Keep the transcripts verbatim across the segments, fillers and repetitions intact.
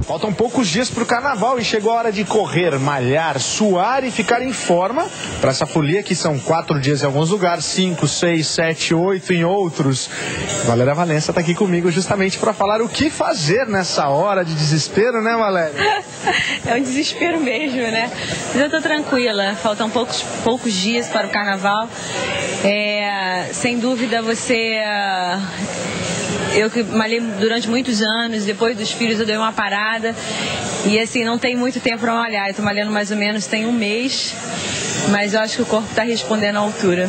Faltam poucos dias para o carnaval e chegou a hora de correr, malhar, suar e ficar em forma para essa folia que são quatro dias em alguns lugares, cinco, seis, sete, oito em outros. Valéria Valença está aqui comigo justamente para falar o que fazer nessa hora de desespero, né, Valéria? É um desespero mesmo, né? Mas eu tô tranquila, faltam poucos, poucos dias para o carnaval. É, sem dúvida você... Eu que malhei durante muitos anos, depois dos filhos eu dei uma parada e assim, não tem muito tempo para malhar. Eu tô malhando mais ou menos tem um mês, mas eu acho que o corpo está respondendo à altura.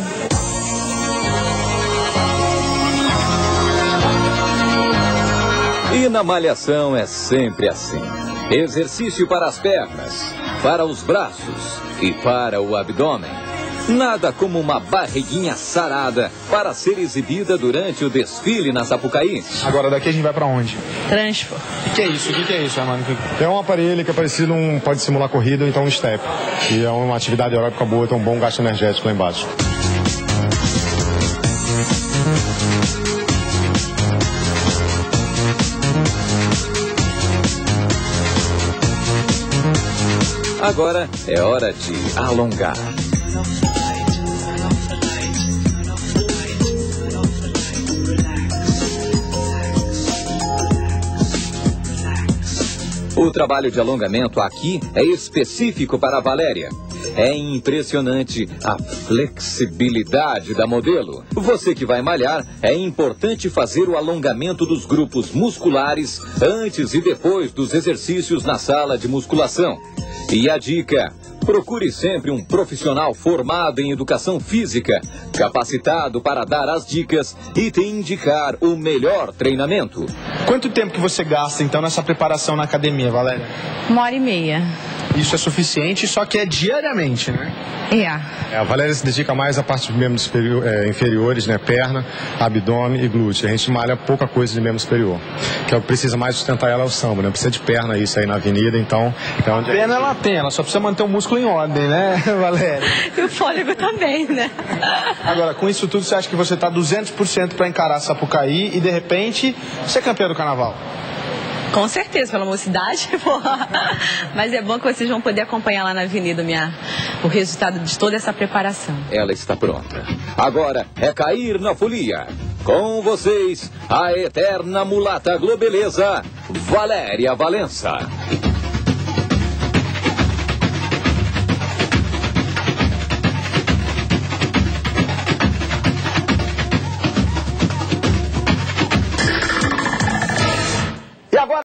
E na malhação é sempre assim. Exercício para as pernas, para os braços e para o abdômen. Nada como uma barriguinha sarada para ser exibida durante o desfile na Sapucaí. Agora daqui a gente vai pra onde? Transpo. O que é isso? O que é isso, Armando? É um aparelho que é parecido, um, pode simular corrida ou então um step. E é uma atividade aeróbica boa, tem um bom gasto energético lá embaixo. Agora é hora de alongar. O trabalho de alongamento aqui é específico para a Valéria. É impressionante a flexibilidade da modelo. Você que vai malhar, é importante fazer o alongamento dos grupos musculares antes e depois dos exercícios na sala de musculação. E a dica: procure sempre um profissional formado em educação física, capacitado para dar as dicas e te indicar o melhor treinamento. Quanto tempo que você gasta, então, nessa preparação na academia, Valéria? Uma hora e meia. Isso é suficiente, só que é diariamente, né? É. É, a Valéria se dedica mais à parte de membros superior, é, inferiores, né? Perna, abdômen e glúteo. A gente malha pouca coisa de membro superior. Que é o que precisa mais sustentar ela é o samba, né? Precisa de perna isso aí na avenida, então... então a perna ela tem, ela só precisa manter o músculo em ordem, né, Valéria? E o fôlego também, né? Agora, com isso tudo, você acha que você está duzentos por cento para encarar a Sapucaí e, de repente, ser campeã do carnaval? Com certeza, pela mocidade, porra. Mas é bom que vocês vão poder acompanhar lá na avenida minha, o resultado de toda essa preparação. Ela está pronta. Agora é cair na folia. Com vocês, a eterna mulata globeleza, Valéria Valença.